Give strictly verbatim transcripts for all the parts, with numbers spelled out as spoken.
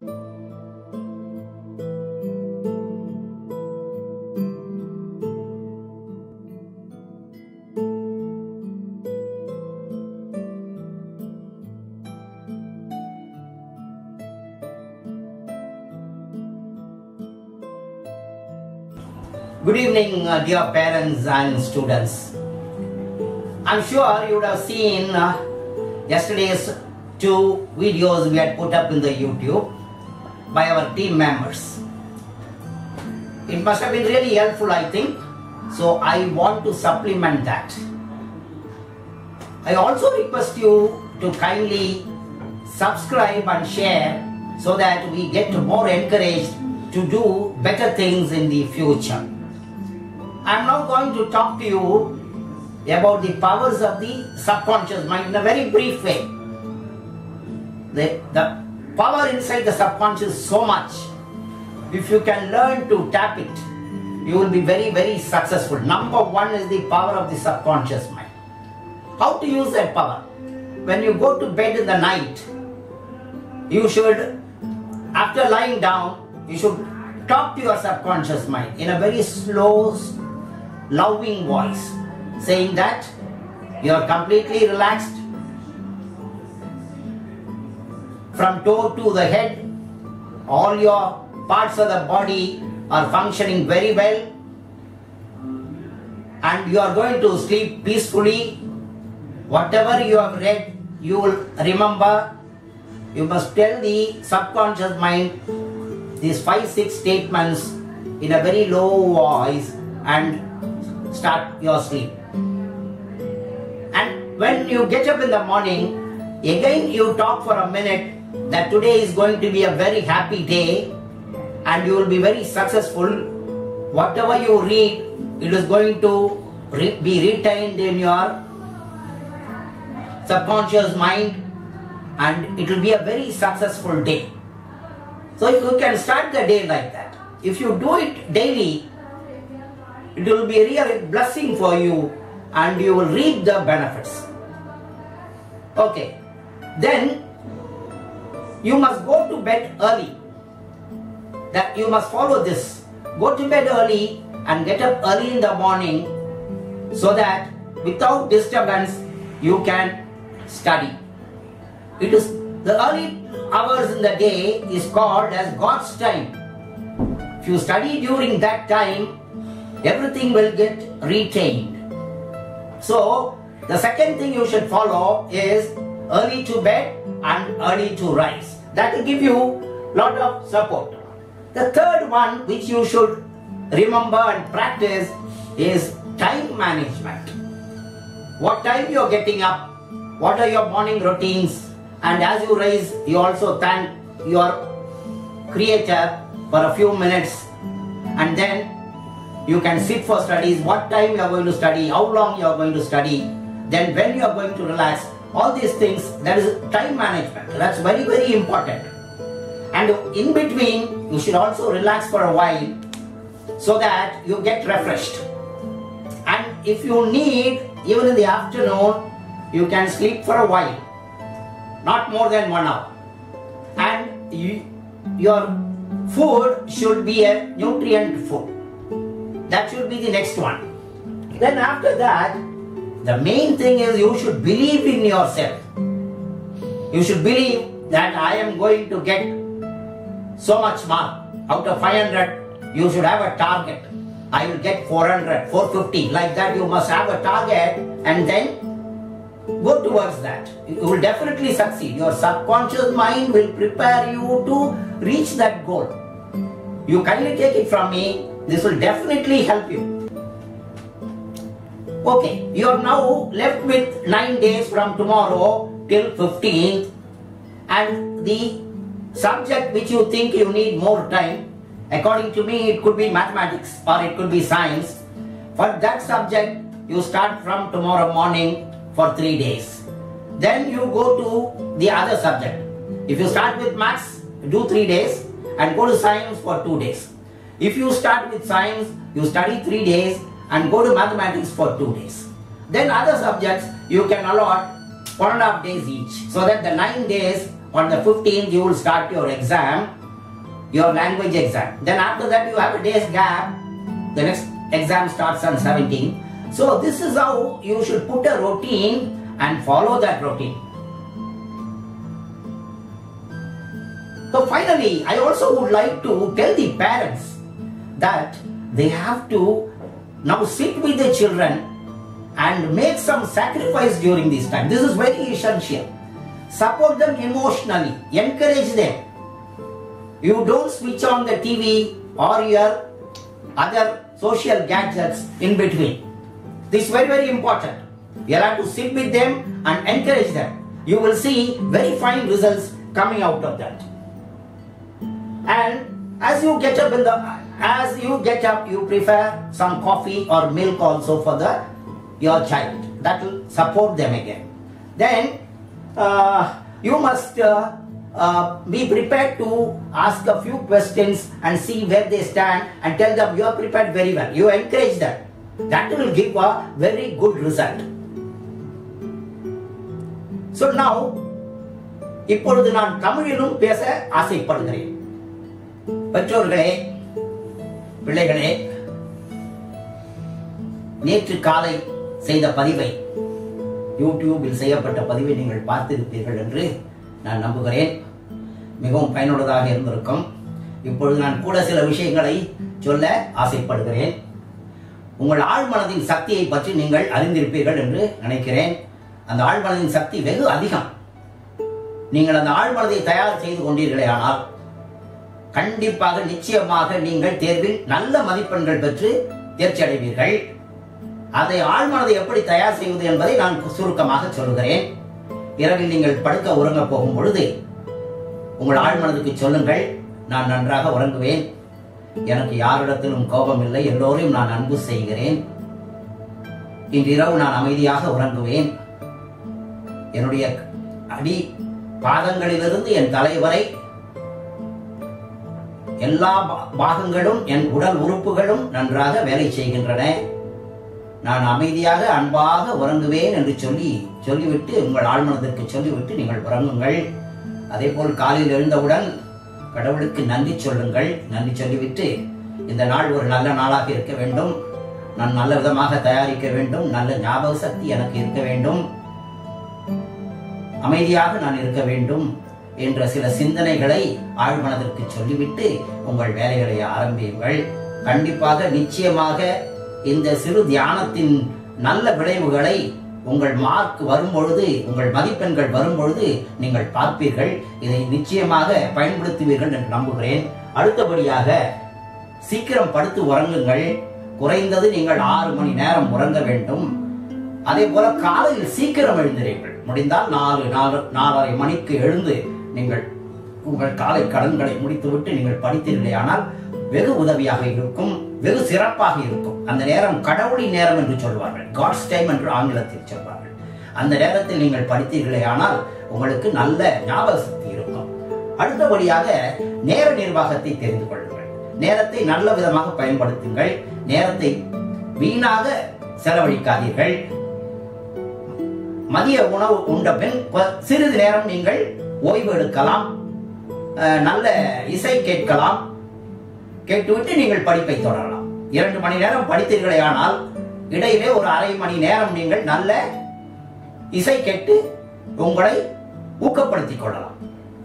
Good evening, uh, dear parents and students. I'm sure you would have seen uh, yesterday's two videos we had put up in the YouTube by our team members. It must have been really helpful, I think, so I want to supplement that. I also request you to kindly subscribe and share so that we get more encouraged to do better things in the future. I'm now going to talk to you about the powers of the subconscious mind in a very brief way. The, the power inside the subconscious is so much. If you can learn to tap it, you will be very, very successful. Number one is the power of the subconscious mind. How to use that power? When you go to bed in the night, you should, after lying down, you should talk to your subconscious mind in a very slow, loving voice, saying that you are completely relaxed from toe to the head. All your parts of the body are functioning very well, and you are going to sleep peacefully. Whatever you have read, you will remember. You must tell the subconscious mind these five, six statements in a very low voice and start your sleep. And when you get up in the morning, again you talk for a minute that today is going to be a very happy day and you will be very successful. Whatever you read, it is going to re be retained in your subconscious mind and it will be a very successful day. So you can start the day like that. If you do it daily, it will be a real blessing for you and you will reap the benefits. Okay, then you must go to bed early. That you must follow this. Go to bed early and get up early in the morning so that without disturbance you can study. It is the early hours in the day is called as God's time. If you study during that time, everything will get retained. So, the second thing you should follow is early to bed and early to rise. That will give you a lot of support. The third one which you should remember and practice is time management. What time you are getting up, what are your morning routines, and as you rise, you also thank your Creator for a few minutes, and then you can sit for studies, what time you are going to study, how long you are going to study, then when you are going to relax. All these things, that is time management. That's very, very important. And in between, you should also relax for a while so that you get refreshed. And if you need, even in the afternoon, you can sleep for a while, not more than one hour. And you, your food should be a nutrient food. That should be the next one. Then after that, the main thing is you should believe in yourself. You should believe that I am going to get so much mark. Out of five hundred, you should have a target. I will get four hundred, four fifty. Like that, you must have a target and then go towards that. You will definitely succeed. Your subconscious mind will prepare you to reach that goal. You kindly take it from me. This will definitely help you. Okay, you are now left with nine days from tomorrow till fifteenth, and the subject which you think you need more time, according to me it could be mathematics or it could be science. For that subject, you start from tomorrow morning for three days. Then you go to the other subject. If you start with maths, do three days and go to science for two days. If you start with science, you study three days and go to mathematics for two days. Then other subjects you can allot one and a half days each, so that the nine days on the fifteenth you will start your exam, your language exam. Then after that you have a day's gap. The next exam starts on seventeenth. So this is how you should put a routine and follow that routine. So finally, I also would like to tell the parents that they have to now sit with the children and make some sacrifice during this time. This is very essential. Support them emotionally, encourage them. You don't switch on the T V or your other social gadgets in between. This is very very important. You have to sit with them and encourage them. You will see very fine results coming out of that. And as you get up in the as you get up, you prefer some coffee or milk also for the your child. That will support them again. Then uh, you must uh, uh, be prepared to ask a few questions and see where they stand and tell them you are prepared very well. You encourage them. That will give a very good result. So now, இப்பொழுது நான் தமிழிலும் பேச ஆசைப்படுகிறேன். பெற்றோர்களே, பிள்ளைகளே, நேற்று காலை செய்த பதிவை, யூடியூபில் செய்யப்பட்ட பதிவை நீங்கள் பார்த்திருப்பீர்கள் என்று நான் நம்புகிறேன். மிகவும் பயனுள்ளதாக இருந்திருக்கும். இப்பொழுது நான் கூட சில விஷயங்களை சொல்ல ஆசைப்படுகிறேன். உங்கள் ஆழ்மனதின் சக்தியை பற்றி நீங்கள் அறிந்திருப்பீர்கள் என்று நினைக்கிறேன். அந்த ஆழ்மனதின் சக்தி வெகு அதிகம். நீங்கள் அந்த ஆழ்மனதை தயார் செய்து கொண்டீர்களே ஆனால் கண்டிப்பாக நிச்சயமாக நீங்கள் தேர்வில் நல்ல மதிப்பெண்கள் பெற்று தேர்ச்சி அடைவீர்கள். அதை ஆழ்மனதை எப்படி தயார் செய்வது என்பதை நான் சுருக்கமாக சொல்கிறேன். இரவில் நீங்கள் படுக்க உறங்க போகும் பொழுது உங்கள் ஆழ்மனதுக்கு சொல்லுங்கள், நான் நன்றாக உறங்குவேன், எனக்கு யாரிடத்திலும் கோபம் இல்லை, எல்லோரையும் நான் அன்பு செய்கிறேன், இன்று இரவு நான் அமைதியாக உறங்குவேன், என்னுடைய அடி பாதங்களிலிருந்து என் தலைவரை எல்லா பாகங்களும் என் உடல் உறுப்புகளும் நன்றாக வேலை செய்கின்றன, நான் அமைதியாக அன்பாக உறங்குவேன் என்று சொல்லி சொல்லிவிட்டு உங்கள் ஆழ்மனத்திற்கு சொல்லிவிட்டு நீங்கள் உறங்குங்கள். அதே போல் காலையில் எழுந்தவுடன் கடவுளுக்கு நன்றி சொல்லுங்கள். நன்றி சொல்லிவிட்டு இந்த நாள் ஒரு நல்ல நாளாக இருக்க வேண்டும், நான் நல்ல விதமாக தயாரிக்க வேண்டும், நல்ல ஞாபக சக்தி எனக்கு இருக்க வேண்டும், அமைதியாக நான் இருக்க வேண்டும் என்ற சில சிந்தனைகளை ஆழ்மனதிற்கு சொல்லிவிட்டு உங்கள் வேலைகளை ஆரம்பியுங்கள். கண்டிப்பாக நிச்சயமாக இந்த சிறு தியானத்தின் நல்ல விளைவுகளை உங்கள் மார்க் வரும்பொழுது, உங்கள் மதிப்பெண்கள் வரும்பொழுது நீங்கள் பார்ப்பீர்கள். இதை நிச்சயமாக பயன்படுத்துவீர்கள் என்று நம்புகிறேன். அடுத்தபடியாக சீக்கிரம் படுத்து உறங்குங்கள். குறைந்தது நீங்கள் ஆறு மணி நேரம் உறங்க வேண்டும். அதே போல காலையில் சீக்கிரம் எழுந்திருங்கள். முடிந்தால் நாலு நாலு நாலரை மணிக்கு எழுந்து நீங்கள் உங்கள் காலை கடன்களை முடித்துவிட்டு நீங்கள் படித்தீர்களே ஆனால் வெகு உதவியாக இருக்கும், வெகு சிறப்பாக இருக்கும். அந்த நேரம் கடவுளின் நேரம் என்று சொல்வார்கள், காட்ஸ் டைம் என்று ஆங்கிலத்தில் சொல்வார்கள். அந்த நேரத்தில் நீங்கள் படித்தீர்களே ஆனால் உங்களுக்கு நல்ல ஞாபக சக்தி இருக்கும். அடுத்தபடியாக நேர நிர்வாகத்தை தெரிந்து கொள்ளுங்கள். நேரத்தை நல்ல விதமாக பயன்படுத்துங்கள். நேரத்தை வீணாக செலவழிக்காதீர்கள். மதிய உணவு உண்ட பின் சிறிது நேரம் நீங்கள் ஓய்வு எடுக்கலாம், நல்ல இசை கேட்கலாம், கேட்டுவிட்டு நீங்கள் படிப்பை தொடரலாம். இரண்டு மணி நேரம் படித்தீர்களே ஆனால் இடையிலே ஒரு அரை மணி நேரம் நீங்கள் நல்ல இசை கேட்டு உங்களை ஊக்கப்படுத்திக் கொள்ளலாம்.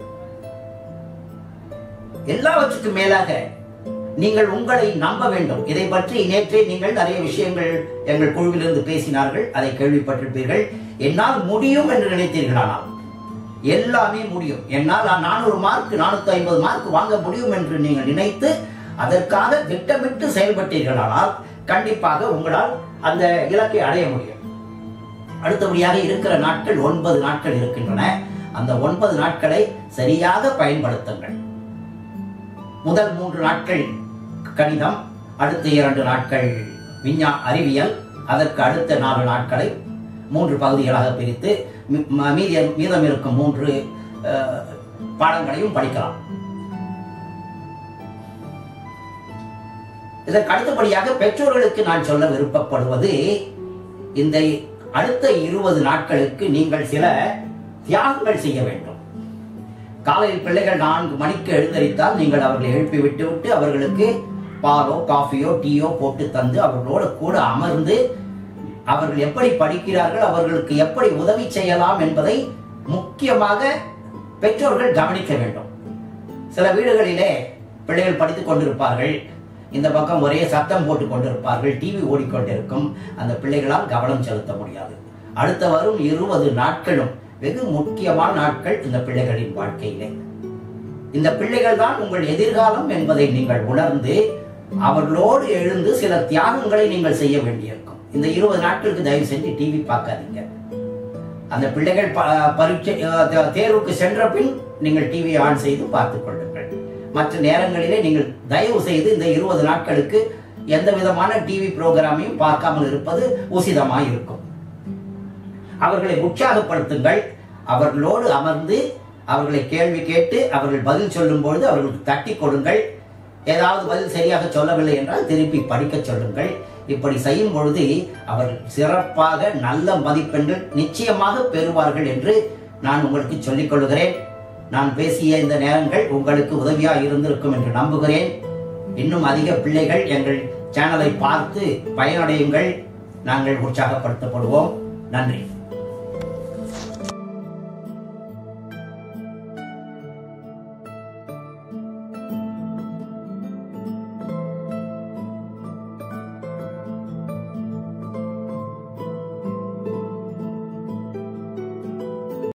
எல்லாவற்றுக்கும் மேலாக நீங்கள் உங்களை நம்ப வேண்டும். இதை பற்றி நேற்றே நீங்கள் நிறைய விஷயங்கள் எங்கள் குழுவிலிருந்து பேசினார்கள், அதை கேள்விப்பட்டிருப்பீர்கள். என்னால் முடியும் என்று நினைத்தீர்களானால் எல்லாமே முடியும். என்னால் நானூறு மார்க் நானூத்தி ஐம்பது மார்க் வாங்க முடியும் என்று நீங்கள் நினைத்து அதற்காக திட்டமிட்டு செயல்பட்டீர்களானால் கண்டிப்பாக உங்களால் அந்த இலக்கை அடைய முடியும். அடுத்தபடியாக இருக்கிற நாட்கள் ஒன்பது நாட்கள் இருக்கின்றன. அந்த ஒன்பது நாட்களை சரியாக பயன்படுத்துங்கள். முதல் மூன்று நாட்கள் கணிதம், அடுத்த இரண்டு நாட்கள் விஞ்ஞா அறிவியல், அதற்கு அடுத்த நாலு நாட்களை மூன்று பகுதிகளாக பிரித்து மீதம் இருக்கும் மூன்று பாடங்களையும் படிக்கலாம். இதற்கு அடுத்தபடியாக பெற்றோர்களுக்கு நான் சொல்ல விருப்பப்படுவது, இந்த அடுத்த இருபது நாட்களுக்கு நீங்கள் சில தியாகங்கள் செய்ய வேண்டும். காலையில் பிள்ளைகள் நான்கு மணிக்கு எழுந்தரித்தால் நீங்கள் அவர்களை எழுப்பி விட்டு விட்டு அவர்களுக்கு பாலோ காஃபியோ டீயோ போட்டு தந்து அவர்களோடு கூட அமர்ந்து அவர்கள் எப்படி படிக்கிறார்கள், அவர்களுக்கு எப்படி உதவி செய்யலாம் என்பதை முக்கியமாக பெற்றோர்கள் கவனிக்க வேண்டும். சில வீடுகளிலே பிள்ளைகள் படித்துக் கொண்டிருப்பார்கள், இந்த பக்கம் ஒரே சத்தம் போட்டுக் கொண்டிருப்பார்கள், டிவி ஓடிக்கொண்டிருக்கும். அந்த பிள்ளைகளால் கவனம் செலுத்த முடியாது. அடுத்த வரும் இருபது நாட்களும் வெகு முக்கியமான நாட்கள் இந்த பிள்ளைகளின் வாழ்க்கையிலே. இந்த பிள்ளைகள் தான் உங்கள் எதிர்காலம் என்பதை நீங்கள் உணர்ந்து அவர்களோடு எழுந்து சில தியாகங்களை நீங்கள் செய்ய வேண்டியிருக்கும். இந்த இருபது நாட்களுக்கு தயவு செஞ்சு டிவி பார்க்காதீங்க. அந்த பிள்ளைகள் பரீட்சை தேர்வுக்கு சென்ற பின் நீங்கள் டிவியை ஆன் செய்து பார்த்துக் கொள்ளுங்கள். மற்ற நேரங்களிலே நீங்கள் தயவு செய்து இந்த இருபது நாட்களுக்கு எந்த விதமான டிவி புரோகிராமையும் பார்க்காமல் இருப்பது உசிதமாய் இருக்கும். அவர்களை உற்சாகப்படுத்துங்கள். அவர்களோடு அமர்ந்து அவர்களை கேள்வி கேட்டு அவர்கள் பதில் சொல்லும் பொழுது அவர்களுக்கு தட்டி கொடுங்கள். ஏதாவது பதில் சரியாக சொல்லவில்லை என்றால் திருப்பி படிக்க சொல்லுங்கள். இப்படி செய்யும் பொழுது அவர்கள் சிறப்பாக நல்ல மதிப்பெண்கள் நிச்சயமாக பெறுவார்கள் என்று நான் உங்களுக்கு சொல்லிக் கொள்கிறேன். நான் பேசிய இந்த நேரங்கள் உங்களுக்கு உதவியாக இருந்திருக்கும் என்று நம்புகிறேன். இன்னும் அதிக பிள்ளைகள் எங்கள் சேனலை பார்த்து பயனடையுங்கள். நாங்கள் உற்சாகப்படுத்தப்படுவோம். நன்றி.